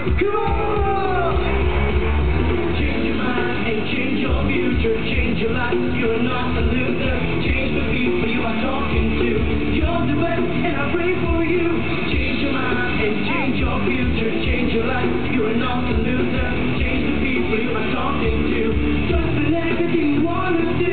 Come on! Change your mind and change your future. Change your life, you're not a loser. Change the people you are talking to. You're the best and I pray for you. Change your mind and change your future. Change your life, you're not a loser. Change the people you are talking to. Trust in everything you wanna do.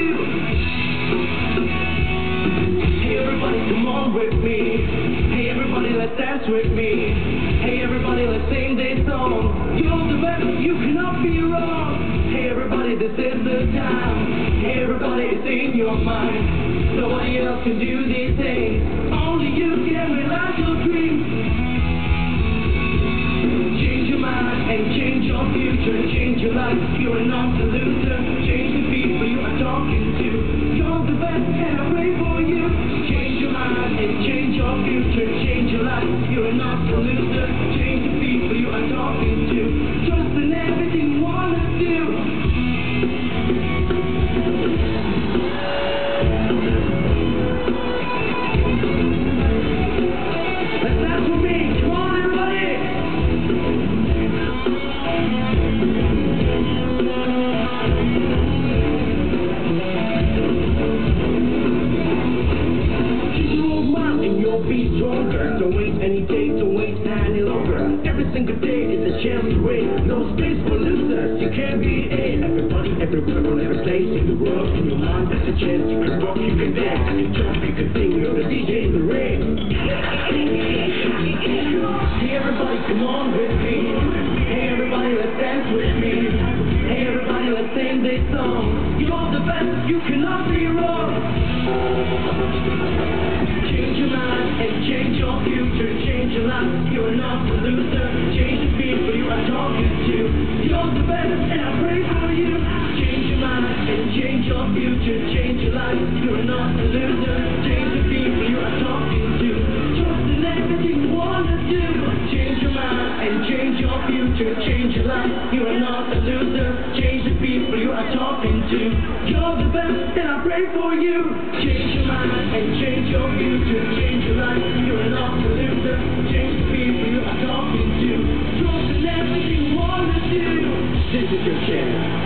Hey everybody, come on with me. Hey everybody, let's dance with me. Hey everybody, let's sing this song. You're the best, you cannot be wrong. Hey everybody, this is the time. Hey everybody, it's in your mind. Nobody else can do these things. Only you can realize your dreams. Change your mind and change your future. Change your life, you are not a loser. Change the people you are talking to. You're the best and I pray for you. Change your mind and change your future. Change your life, you are not a loser. Change the people you are talking to. Trust in everything you wanna do. Let's dance with me. Come on everybody. Be stronger. Don't wait any day, don't wait any longer. Every single day is a chance to win. No space for losers, you can't be it. Everybody, everywhere, on every place in the world. In your mind, there's a chance you can rock, you can dance, you can jump, you can sing. You're the DJ in the ring. Hey everybody, come on with me. Hey everybody, let's dance with me. Hey everybody, let's sing this song. You're the best, you cannot be wrong. Change your mind and change your future. Change your life, you're not a loser. Change the people you are talking to. You're the best and I pray for you. Change your mind and change your future. Change your life, you're not a loser. Change the people you are talking to. Trust in everything you wanna do. Change your mind and change your future. Change your life, you are not a loser. Change the people you are talking to. You're the best and I pray for you. Change your mind and change your future. Change your life, you are not a loser. Change the people you are talking to. Trust in everything you wanna do. This is your chance.